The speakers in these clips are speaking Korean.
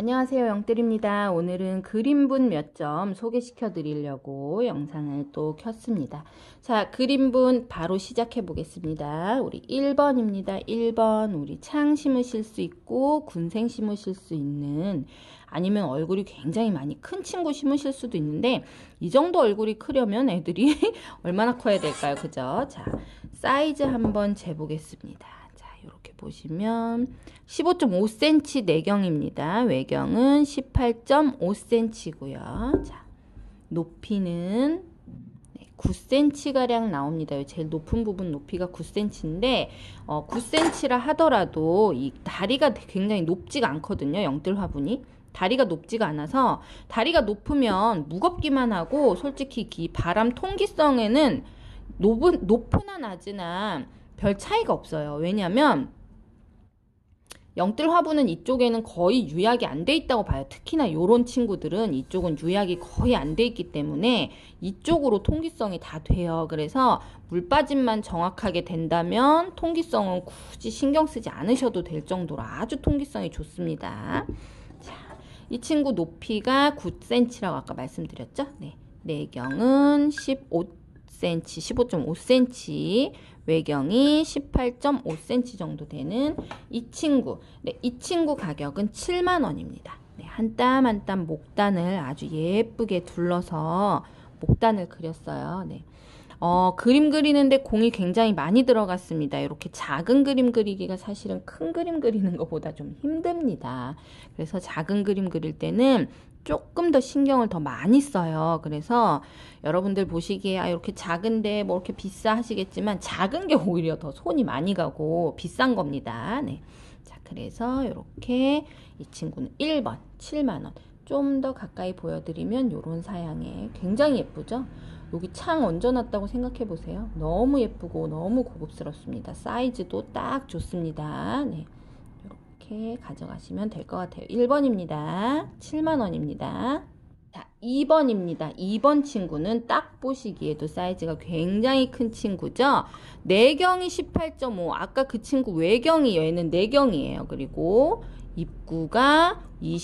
안녕하세요, 영뜰입니다. 오늘은 그림분 몇 점 소개시켜 드리려고 영상을 또 켰습니다. 자, 그림분 바로 시작해 보겠습니다. 우리 1번입니다. 1번 우리 창 심으실 수 있고 군생 심으실 수 있는, 아니면 얼굴이 굉장히 많이 큰 친구 심으실 수도 있는데, 이 정도 얼굴이 크려면 애들이 얼마나 커야 될까요? 그죠? 자, 사이즈 한번 재보겠습니다. 이렇게 보시면 15.5cm 내경입니다. 외경은 18.5cm고요. 자, 높이는 9cm가량 나옵니다. 제일 높은 부분 높이가 9cm인데 9cm라 하더라도 이 다리가 굉장히 높지가 않거든요. 영뜰 화분이. 다리가 높지가 않아서, 다리가 높으면 무겁기만 하고 솔직히 이 바람 통기성에는 높으나 낮으나 별 차이가 없어요. 왜냐면 영뜰 화분은 이쪽에는 거의 유약이 안 돼 있다고 봐요. 특히나 요런 친구들은 이쪽은 유약이 거의 안 돼 있기 때문에 이쪽으로 통기성이 다 돼요. 그래서 물 빠짐만 정확하게 된다면 통기성은 굳이 신경 쓰지 않으셔도 될 정도로 아주 통기성이 좋습니다. 자, 이 친구 높이가 9cm라고 아까 말씀드렸죠? 네. 내경은 15.5cm, 외경이 18.5cm 정도 되는 이 친구. 네, 이 친구 가격은 7만원입니다. 네, 한 땀 한 땀 목단을 아주 예쁘게 둘러서 목단을 그렸어요. 네. 그림 그리는데 공이 굉장히 많이 들어갔습니다. 이렇게 작은 그림 그리기가 사실은 큰 그림 그리는 것보다 좀 힘듭니다. 그래서 작은 그림 그릴 때는 조금 더 신경을 더 많이 써요. 그래서 여러분들 보시기에 이렇게 작은데 뭐 이렇게 비싸 하시겠지만, 작은 게 오히려 더 손이 많이 가고 비싼 겁니다. 네. 자, 그래서 이렇게 이 친구는 1번 7만원. 좀 더 가까이 보여드리면 요런 사양에 굉장히 예쁘죠? 여기 창 얹어놨다고 생각해 보세요. 너무 예쁘고 너무 고급스럽습니다. 사이즈도 딱 좋습니다. 네. 이렇게 가져가시면 될 것 같아요. 1번입니다. 7만원입니다. 자, 2번입니다. 2번 친구는 딱 보시기에도 사이즈가 굉장히 큰 친구죠. 내경이 18.5. 아까 그 친구 외경이, 얘는 내경이에요. 그리고 입구가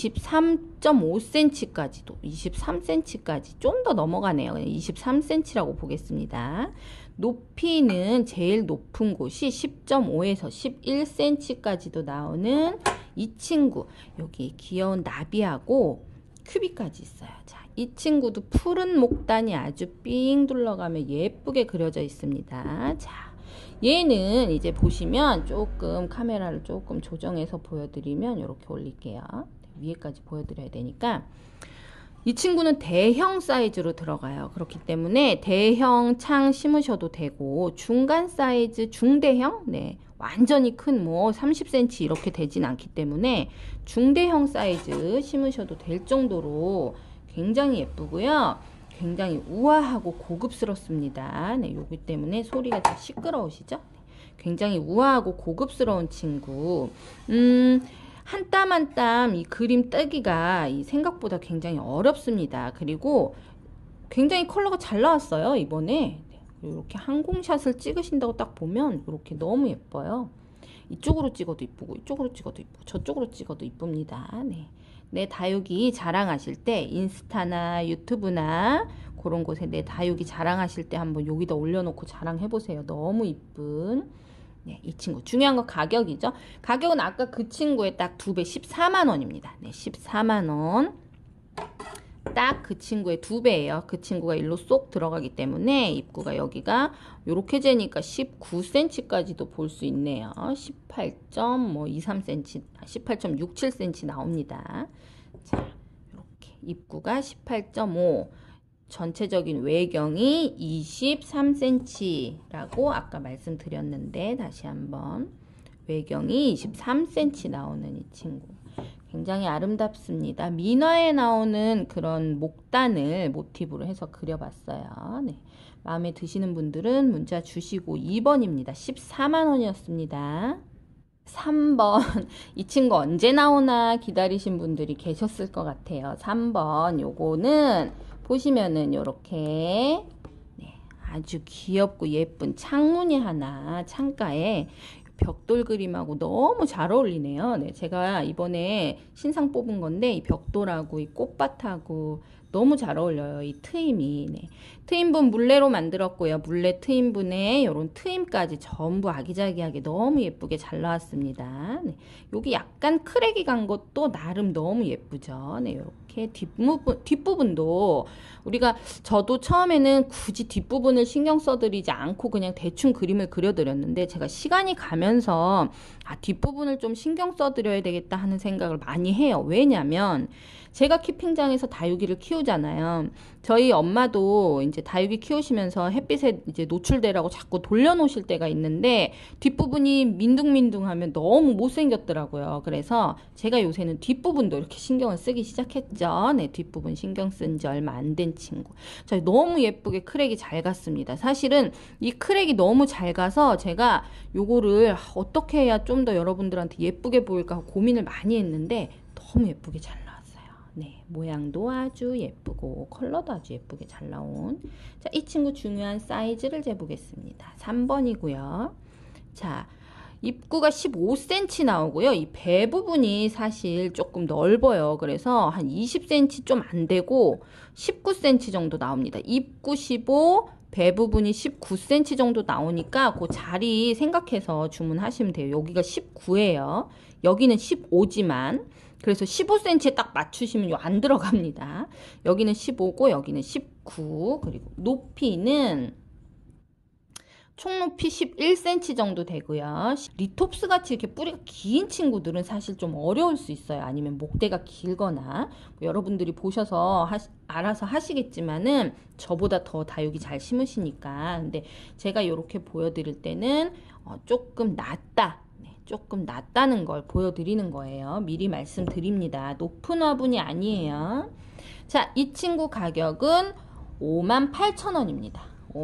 23.5cm까지도, 23cm까지 좀 더 넘어가네요. 23cm라고 보겠습니다. 높이는 제일 높은 곳이 10.5에서 11cm까지도 나오는 이 친구. 여기 귀여운 나비하고 큐비까지 있어요. 자, 이 친구도 푸른 목단이 아주 삥 둘러가며 예쁘게 그려져 있습니다. 자, 얘는 이제 보시면 조금 카메라를 조금 조정해서 보여드리면 이렇게 올릴게요. 위에까지 보여드려야 되니까. 이 친구는 대형 사이즈로 들어가요. 그렇기 때문에 대형 창 심으셔도 되고, 중간 사이즈 중대형, 네, 완전히 큰 뭐 30cm 이렇게 되진 않기 때문에 중대형 사이즈 심으셔도 될 정도로 굉장히 예쁘고요. 굉장히 우아하고 고급스럽습니다. 네, 요기 때문에 소리가 좀 시끄러우시죠? 네, 굉장히 우아하고 고급스러운 친구. 한 땀 한 땀 이 그림 뜨기가 이 생각보다 굉장히 어렵습니다. 그리고 굉장히 컬러가 잘 나왔어요, 이번에. 네, 이렇게 항공샷을 찍으신다고 딱 보면 이렇게 너무 예뻐요. 이쪽으로 찍어도 이쁘고 이쪽으로 찍어도 이쁘고 저쪽으로 찍어도 이쁩니다. 네. 내 다육이 자랑하실 때 인스타나 유튜브나 그런 곳에 내 다육이 자랑하실 때 한번 여기다 올려놓고 자랑해보세요. 너무 이쁜, 네, 이 친구. 중요한 건 가격이죠. 가격은 아까 그 친구의 딱 2배 14만원입니다. 네, 14만원. 딱 그 친구의 2배예요. 그 친구가 일로 쏙 들어가기 때문에 입구가 여기가 요렇게 재니까 19cm까지도 볼 수 있네요. 18.23cm, 18.67cm 나옵니다. 자, 이렇게 입구가 18.5, 전체적인 외경이 23cm라고 아까 말씀드렸는데, 다시 한번 외경이 23cm 나오는 이 친구. 굉장히 아름답습니다. 민화에 나오는 그런 목단을 모티브로 해서 그려봤어요. 네. 마음에 드시는 분들은 문자 주시고. 2번입니다. 14만원이었습니다. 3번. 이 친구 언제 나오나 기다리신 분들이 계셨을 것 같아요. 3번. 요거는 보시면은 요렇게, 네, 아주 귀엽고 예쁜 창문이 하나 창가에 벽돌 그림하고 너무 잘 어울리네요. 네, 제가 이번에 신상 뽑은 건데 이 벽돌하고 이 꽃밭하고 너무 잘 어울려요. 이 트임이. 네. 트임분 물레로 만들었고요. 물레 트임분에 이런 트임까지 전부 아기자기하게 너무 예쁘게 잘 나왔습니다. 네. 여기 약간 크랙이 간 것도 나름 너무 예쁘죠. 네, 이렇게 뒷부분도 저도 처음에는 굳이 뒷부분을 신경 써드리지 않고 그냥 대충 그림을 그려드렸는데 제가 시간이 가면서 뒷부분을 좀 신경 써드려야 되겠다 하는 생각을 많이 해요. 왜냐면 제가 키핑장에서 다육이를 키우잖아요. 저희 엄마도 이제 다육이 키우시면서 햇빛에 이제 노출되라고 자꾸 돌려놓으실 때가 있는데 뒷부분이 민둥민둥하면 너무 못생겼더라고요. 그래서 제가 요새는 뒷부분도 이렇게 신경을 쓰기 시작했죠. 네, 뒷부분 신경 쓴 지 얼마 안 된 친구. 자, 너무 예쁘게 크랙이 잘 갔습니다. 사실은 이 크랙이 너무 잘 가서 제가 요거를 어떻게 해야 좀 더 여러분들한테 예쁘게 보일까 고민을 많이 했는데 너무 예쁘게 잘 나왔어요. 네, 모양도 아주 예쁘고 컬러도 아주 예쁘게 잘 나온. 자, 이 친구 중요한 사이즈를 재보겠습니다. 3번이고요. 자, 입구가 15cm 나오고요. 이 배 부분이 사실 조금 넓어요. 그래서 한 20cm 좀 안 되고 19cm 정도 나옵니다. 입구 15, 배 부분이 19cm 정도 나오니까 그 자리 생각해서 주문하시면 돼요. 여기가 19예요. 여기는 15지만 그래서 15cm에 딱 맞추시면 안 들어갑니다. 여기는 15고 여기는 19. 그리고 높이는 총 높이 11cm 정도 되고요. 리톱스 같이 이렇게 뿌리가 긴 친구들은 사실 좀 어려울 수 있어요. 아니면 목대가 길거나 여러분들이 보셔서 알아서 하시겠지만은 저보다 더 다육이 잘 심으시니까. 근데 제가 이렇게 보여드릴 때는 조금 낮다. 조금 낮다는 걸 보여드리는 거예요. 미리 말씀드립니다. 높은 화분이 아니에요. 자, 이 친구 가격은 58,000원입니다.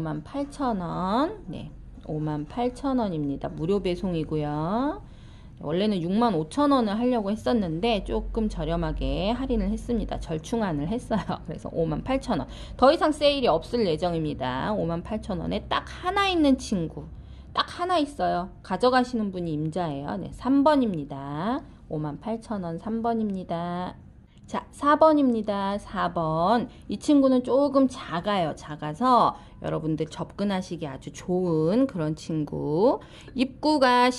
58,000원. 네, 58,000원입니다. 무료 배송이고요. 원래는 65,000원을 하려고 했었는데 조금 저렴하게 할인을 했습니다. 절충안을 했어요. 그래서 58,000원. 더 이상 세일이 없을 예정입니다. 58,000원에 딱 하나 있는 친구. 딱 하나 있어요. 가져가시는 분이 임자예요. 네, 3번입니다. 58,000원 3번입니다. 자, 4번입니다. 4번. 이 친구는 조금 작아요. 작아서 여러분들 접근하시기 아주 좋은 그런 친구. 입구가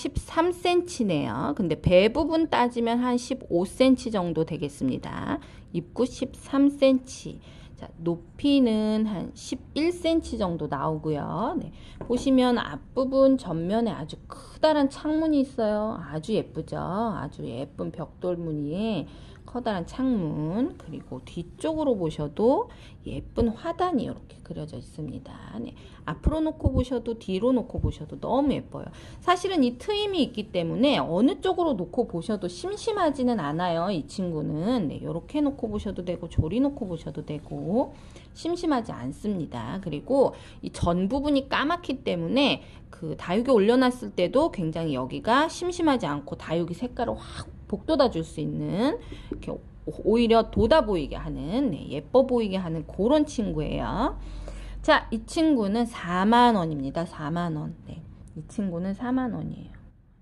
13cm네요. 근데 배 부분 따지면 한 15cm 정도 되겠습니다. 입구 13cm. 자, 높이는 한 11cm 정도 나오고요. 네, 보시면 앞부분 전면에 아주 커다란 창문이 있어요. 아주 예쁘죠? 아주 예쁜 벽돌무늬에 커다란 창문, 그리고 뒤쪽으로 보셔도 예쁜 화단이 이렇게 그려져 있습니다. 네, 앞으로 놓고 보셔도 뒤로 놓고 보셔도 너무 예뻐요. 사실은 이 트임이 있기 때문에 어느 쪽으로 놓고 보셔도 심심하지는 않아요. 이 친구는 네, 이렇게 놓고 보셔도 되고 조리 놓고 보셔도 되고 심심하지 않습니다. 그리고 이 전 부분이 까맣기 때문에 그 다육이 올려놨을 때도 굉장히 여기가 심심하지 않고 다육이 색깔을 확 복돋아 줄 수 있는, 이렇게 오히려 돋아 보이게 하는, 네, 예뻐 보이게 하는 그런 친구예요. 자, 이 친구는 4만원입니다. 4만원. 네, 이 친구는 4만원이에요.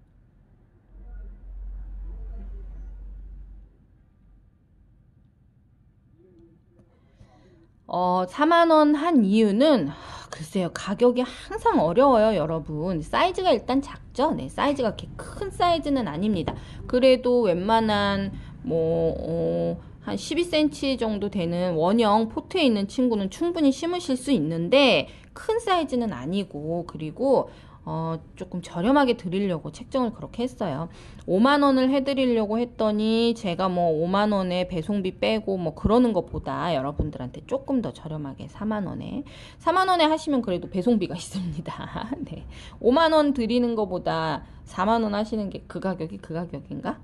4만원 한 이유는 글쎄요, 가격이 항상 어려워요, 여러분. 사이즈가 일단 작죠? 네, 사이즈가 그렇게 큰 사이즈는 아닙니다. 그래도 웬만한 한 12cm 정도 되는 원형 포트에 있는 친구는 충분히 심으실 수 있는데 큰 사이즈는 아니고, 그리고 조금 저렴하게 드리려고 책정을 그렇게 했어요. 5만원을 해드리려고 했더니 제가 5만원에 배송비 빼고 그러는 것보다 여러분들한테 조금 더 저렴하게 4만원에 하시면 그래도 배송비가 있습니다. 네, 5만원 드리는 것보다 4만원 하시는 게 그 가격인가?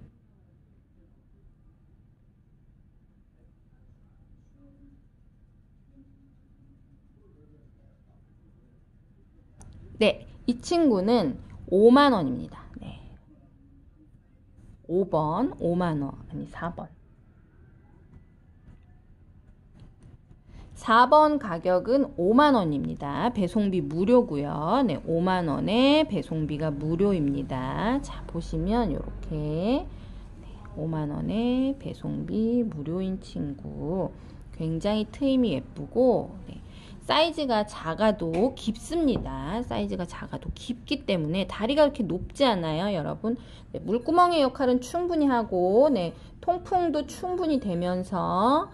네, 이 친구는 5만원입니다. 네. 5번, 5만원, 아니 4번. 4번 가격은 5만원입니다. 배송비 무료고요. 네, 5만원에 배송비가 무료입니다. 자, 보시면 이렇게 5만원에 배송비 무료인 친구, 굉장히 트임이 예쁘고, 네, 사이즈가 작아도 깊습니다. 사이즈가 작아도 깊기 때문에 다리가 이렇게 높지 않아요, 여러분. 네, 물구멍의 역할은 충분히 하고, 네, 통풍도 충분히 되면서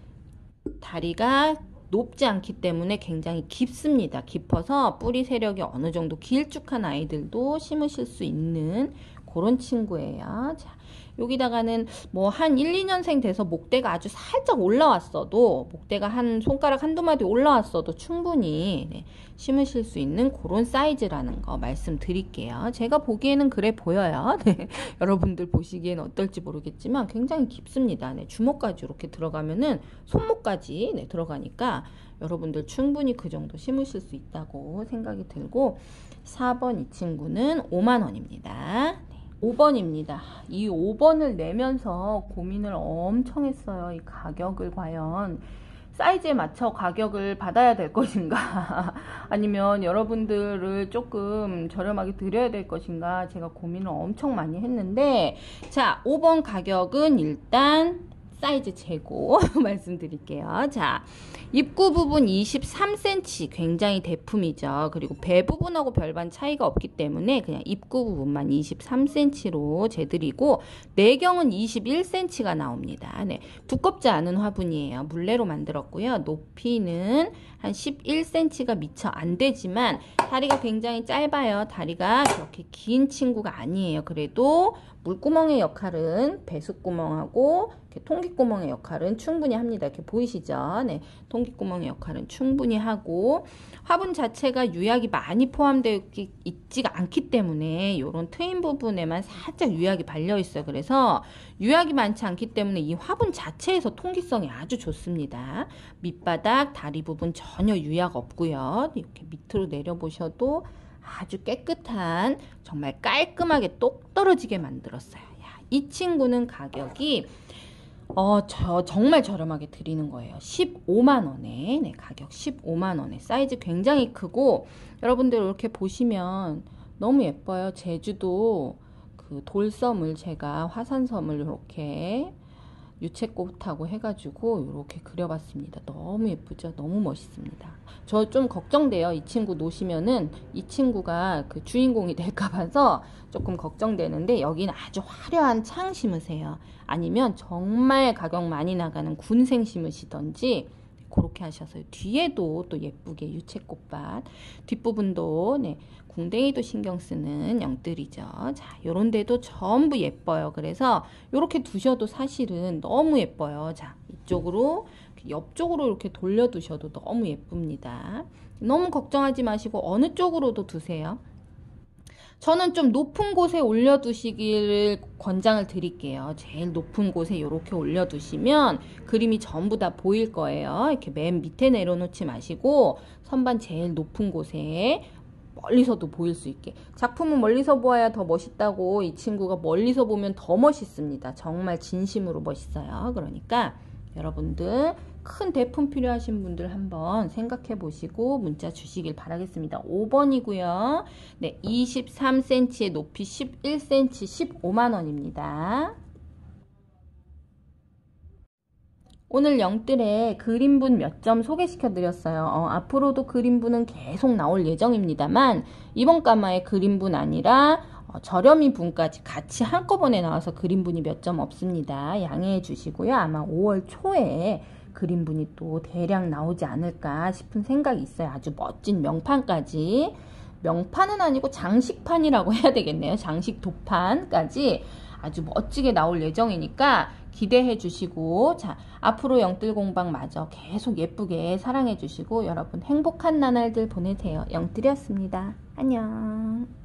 다리가 높지 않기 때문에 굉장히 깊습니다. 깊어서 뿌리 세력이 어느 정도 길쭉한 아이들도 심으실 수 있는 그런 친구예요. 자, 여기다가는 뭐 한 1, 2년생 돼서 목대가 아주 살짝 올라왔어도, 목대가 한 손가락 한두 마디 올라왔어도 충분히 네, 심으실 수 있는 그런 사이즈라는 거 말씀드릴게요. 제가 보기에는 그래 보여요. 네, 여러분들 보시기엔 어떨지 모르겠지만 굉장히 깊습니다. 네, 주먹까지 이렇게 들어가면은 손목까지 네, 들어가니까 여러분들 충분히 그 정도 심으실 수 있다고 생각이 들고, 4번 이 친구는 5만원입니다. 5번입니다. 이 5번을 내면서 고민을 엄청 했어요. 이 가격을 과연 사이즈에 맞춰 가격을 받아야 될 것인가 아니면 여러분들을 조금 저렴하게 드려야 될 것인가, 제가 고민을 엄청 많이 했는데, 자, 5번 가격은 일단 사이즈 재고 말씀드릴게요. 자, 입구 부분 23cm 굉장히 대품이죠. 그리고 배 부분하고 별반 차이가 없기 때문에 그냥 입구 부분만 23cm로 재드리고, 내경은 21cm가 나옵니다. 네, 두껍지 않은 화분이에요. 물레로 만들었고요. 높이는 한 11cm가 미처 안 되지만 다리가 굉장히 짧아요. 다리가 그렇게 긴 친구가 아니에요. 그래도 물구멍의 역할은, 배수구멍하고 통기구멍의 역할은 충분히 합니다. 이렇게 보이시죠? 네, 통기구멍의 역할은 충분히 하고, 화분 자체가 유약이 많이 포함되어 있지가 않기 때문에 이런 트임 부분에만 살짝 유약이 발려 있어요. 그래서 유약이 많지 않기 때문에 이 화분 자체에서 통기성이 아주 좋습니다. 밑바닥, 다리 부분 전혀 유약 없고요. 이렇게 밑으로 내려보셔도 아주 깨끗한, 정말 깔끔하게 똑 떨어지게 만들었어요. 야, 이 친구는 가격이 정말 저렴하게 드리는 거예요. 15만원에, 네, 가격 15만원에. 사이즈 굉장히 크고, 여러분들 이렇게 보시면 너무 예뻐요. 제주도 그 돌섬을 제가 화산섬을 이렇게 유채꽃하고 해가지고 이렇게 그려봤습니다. 너무 예쁘죠? 너무 멋있습니다. 저 좀 걱정돼요. 이 친구 놓으시면은 이 친구가 그 주인공이 될까 봐서 조금 걱정되는데, 여기는 아주 화려한 창 심으세요. 아니면 정말 가격 많이 나가는 군생 심으시던지 그렇게 하셔서 뒤에도 또 예쁘게 유채꽃밭, 뒷부분도 네, 궁뎅이도 신경 쓰는 영들이죠. 자, 요런 데도 전부 예뻐요. 그래서 요렇게 두셔도 사실은 너무 예뻐요. 자, 이쪽으로 옆쪽으로 이렇게 돌려 두셔도 너무 예쁩니다. 너무 걱정하지 마시고 어느 쪽으로도 두세요. 저는 좀 높은 곳에 올려두시기를 권장을 드릴게요. 제일 높은 곳에 이렇게 올려두시면 그림이 전부 다 보일 거예요. 이렇게 맨 밑에 내려놓지 마시고 선반 제일 높은 곳에 멀리서도 보일 수 있게. 작품은 멀리서 보아야 더 멋있다고, 이 친구가 멀리서 보면 더 멋있습니다. 정말 진심으로 멋있어요. 그러니까 여러분들 큰 대품 필요하신 분들 한번 생각해 보시고 문자 주시길 바라겠습니다. 5번이고요. 네, 23cm에 높이 11cm 15만원입니다. 오늘 영뜰에 그림분 몇 점 소개시켜 드렸어요. 앞으로도 그림분은 계속 나올 예정입니다만, 이번 가마에 그림분 아니라 저렴이 분까지 같이 한꺼번에 나와서 그림분이 몇 점 없습니다. 양해해 주시고요. 아마 5월 초에 그림분이 또 대량 나오지 않을까 싶은 생각이 있어요. 아주 멋진 명판까지. 명판은 아니고 장식판이라고 해야 되겠네요. 장식 도판까지 아주 멋지게 나올 예정이니까 기대해 주시고, 자, 앞으로 영뜰공방마저 계속 예쁘게 사랑해 주시고 여러분 행복한 나날들 보내세요. 영뜰이었습니다. 안녕.